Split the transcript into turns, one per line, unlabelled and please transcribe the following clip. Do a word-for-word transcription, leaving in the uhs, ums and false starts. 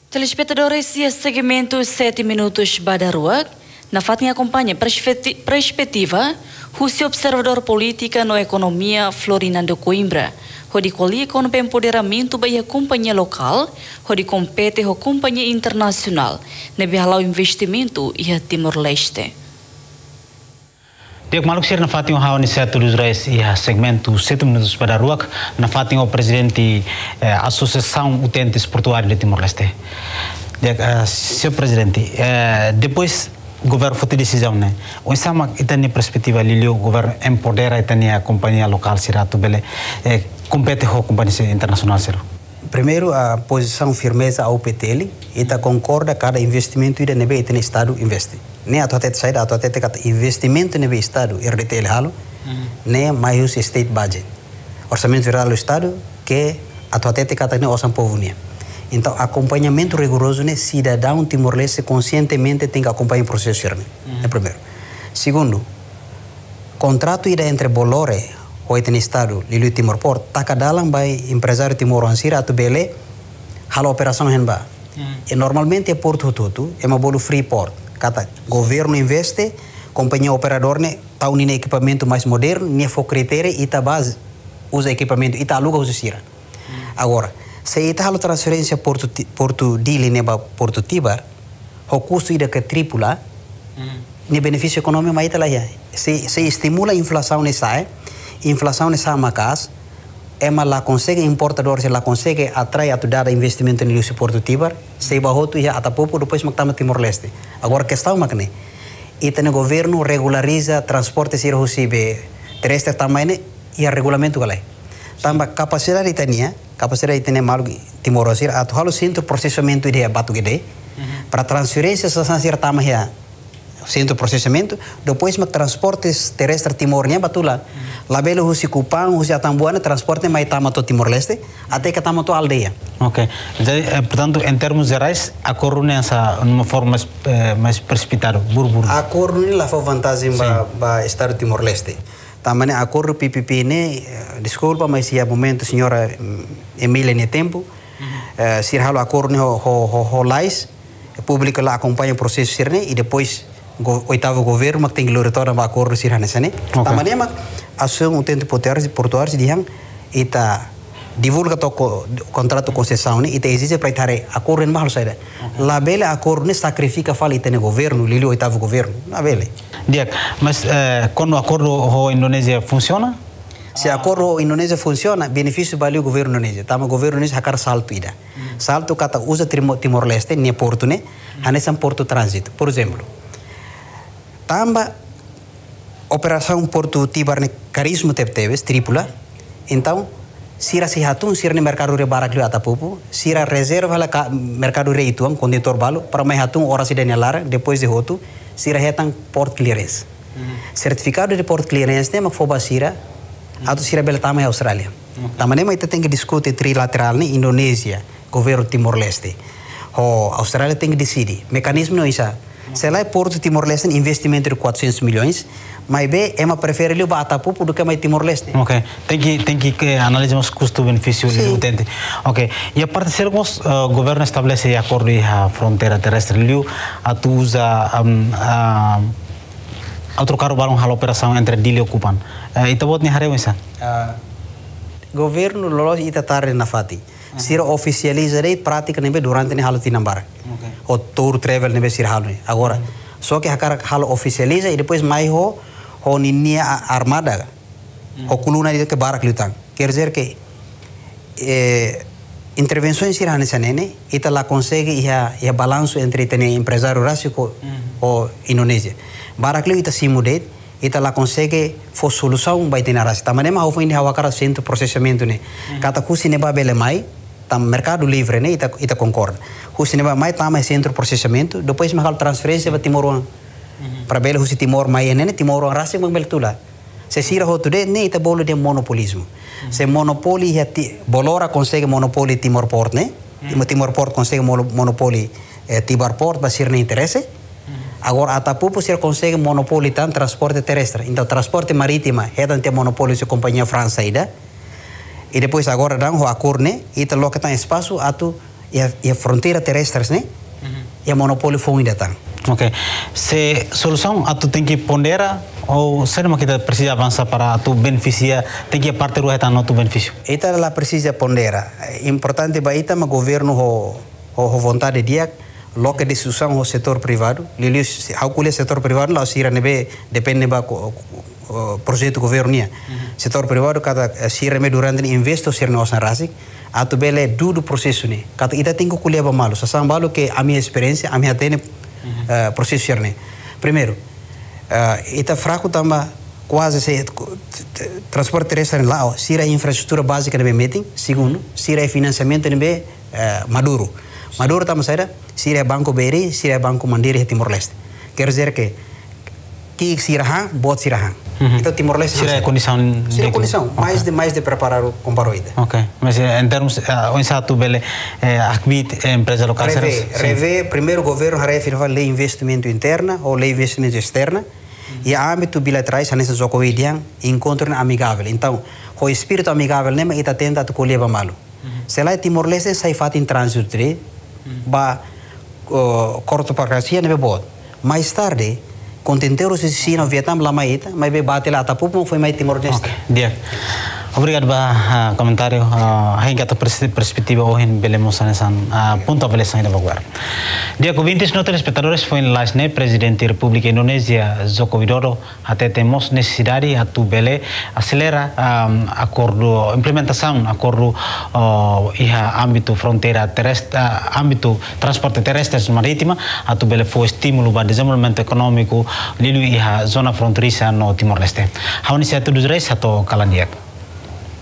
Telespectadores, este segmento sete minutos Badaruak, na fatinha acompanha perspectiva, o observador política na economia Florinando Coimbra, onde colia com o empoderamento da companhia local, onde compete com a companhia internacional, na investimento e a Timor-Leste.
Dek maluk sir na fatinho hao ni setu Israel e a segmento sete minutos para ruak na fatinho o presidente eh, Associação Utentes Portuários de Timor-Leste. Dek uh, senhor presidente, eh, depois o governo foi decisão né. O sama itani perspectiva ali o governo empodera itani a companhia local será tu bele eh, compete com a companhia internacional será.
Primeiro a posição firmeza ao P T L e ta concorda cada investimento ida nebe itani estado investe. Nem a tua tete saída, a tua tete kata investimento nebe estado R D T L halo, nem mais state budget. Orçamento geral do estado que a tua tete kata nem orçam povo nem. Então acompanhamento rigoroso né cidadão timor-leste conscientemente tem que acompanhar o processo né. É primeiro. Segundo, contrato ida entre Bolore o itani estado Lili Timor Port takadalang by empresário Timor-Ansira atu bele halo operação henba. E normalmente é Porto Hututu é uma bolo free port. Kata governo investe, companhia operador né tá unindo equipamento mais moderno, nem for critério e tá base usa equipamento e tá aluga usa sira. Agora, se ita halo transferência Porto Porto Dili neba Porto Tibar, o custo ida que tripla, ne benefício econômico mais ita lá já. Se se estimula a inflação nessa, inflação nessa macas, é mas lá consegue importador se lá consegue atrair a toda investimento no Porto Tibar, se bahoto já atapopo depois mactama Timor-Leste. Agora questão macne, ita no governo regulariza transporte sira husibe terrestre também e a regulamento galai. Tamba capacidade itania, capacidade itania malu Timor-Leste atu halo centro processamento ide batu gede para transferência sa sira tama ya centro processamento, depois mac transportes terrestre Timor-Leste batula. Lá belo husi Kupang, husi Atambuana, transporte mais tama to Timor-Leste, até que tama to aldeia.
Ok. Jadi, eh, portanto, em termos gerais, a corrune essa numa forma mais, eh, mais precipitada, burbur.
A corrune lá foi vantagem para o estado Timor-Leste. Também a corru P P P né, desculpa, mas se é momento senhora Emília ne tempo, se halo a corrune ho ho ho lais, público lá acompanha o processo sirne e depois o oitavo governo mas tem que retornar para a corru sirne sane. Também mas ação utente portuários dihang ita divulga to contrato concessão né ita exige para itare acordo em mahal saída lá bele acordo né sacrifica fala ita no governo lili oitavo governo lá bele
dia mas quando o acordo o Indonésia funciona
se o acordo o Indonésia funciona benefício valeu o governo Indonésia tama governo Indonésia hakar salto ida salto kata usa Timor-Leste ne porto né hanesan porto trânsito por exemplo tamba operação Porto Tibar ne carisma teve tripula então sira si hatun sira ne mercado re barakli atapupu sira reserva la mercado re ituang condutor balo para mai hatun ora si denelar depois de hotu sira hetang port clearance certificado de port clearance ne mak foba sira atu sira bela tama Austrália tamane mai tem que discutir trilateral ne Indonésia governo Timor-Leste ho Austrália tem que decidir mecanismo não isa se lá Porto Timor-Leste investimento de quatrocentos milhões mas bem é uma preferível para Atapupo do que mais Timor-Leste.
Ok, tem que tem que analisar os custo-benefício do utente. Ok, e a parte de o uh, governo estabelece acordo a fronteira terrestre liu a tu usa um, uh, a trocar o balão a operação entre Dili e Ocupan. Uh, Ita bot ni hareu isa.
Uh, governo lolos ita tarde na fati. Sira oficializa rei prática nebe durante ni halu tinambar. Okay. O tour travel nebe sira halu. Agora só que hakar halu oficializa e depois mais ho ho ninia armada ho coluna de que barak lutan quer dizer que eh, intervenções sira nessa nene ita la consegue ia ia balanço entre tene empresário rásico o Indonésia barak lu ita simudet ita la consegue fo solução vai ter na rasa tamane ma ho foi hawa cara centro processamento ne kata kusi ne ba bele mai tam mercado livre ne ita ita concorda kusi ne ba mai tama centro processamento depois ma transferência para Timor para belo husi Timor mai ne Timor rasa mang beltula se sira ho tude ne ita bolo de monopolismo se monopoli ya bolora consegue monopoli Timor Port ne Timor Port consegue monopoli Tibar Port basir ne interesse agora Atapupo sira consegue monopoli tan transporte terrestre então transporte marítimo é dan te monopoli se companhia França ida e depois agora dan ho acordo ne ita loca tan espaço atu e a, e a fronteira terrestre, né? E a monopólio foi ainda tá.
Ok. Se solução a tu tem que ponderar ou será que precisa avançar para tu beneficiar, tem que partir o etano tu benefício?
Ita lá precisa ponderar. Importante ba ita ma governo ho ho vontade dia loca decisão o setor privado. Lili how kule setor privado lá sira nebe depende ba projeto governo nia. Setor privado cada sira me durante investo sir no rasik atu bele do do processo ni. Kata ita tem que colher ba malo. Sasang balo que a minha experiência, a minha tene uh, processo sir ni. Primeiro, uh, ita fraco tamba quase se transporte terrestre lá, sira infraestrutura básica nebe meeting. Segundo, sira financiamento nebe uh, Maduro. Maduro tamo saída, sira Banco B R I, sira Banco Mandiri de Timor-Leste. Quer dizer que que sirahan, bot sirahan. Então Timor-Leste
sira é condição
sira é condição, mais de mais de preparar o comparoide.
Ok, mas em termos onde está tu bele activit empresa local
rever, rever primeiro governo hará firmar lei investimento interna ou lei investimento externa e a âmbito bilaterais nessa zocoidian encontro amigável. Então, o espírito amigável nem está tenta tu colher malo. Se lá Timor-Leste sai fato em trânsito tre, ba corto para cia nebe bot. Mais tarde contenteiro se si no Vietnam lá maita, mas be bate lá tapupo foi mais Timor-Leste.
Okay. Dia. Obrigado ba uh, comentário uh, hingga ta perspectiva ohin belemos nessa uh, ponto avaliação da bagulho. Dia com vinte nossos espectadores foi em Lasne, presidente da República Indonésia Joko Widodo até temos necessidade a tu bele acelera um, acordo implementação acordo uh, iha âmbito fronteira terrestre uh, âmbito transporte terrestre marítima a tu bele foi estímulo para desenvolvimento econômico lilu iha zona fronteiriça no Timor-Leste. Hauni satu dos reis atau kalandiak.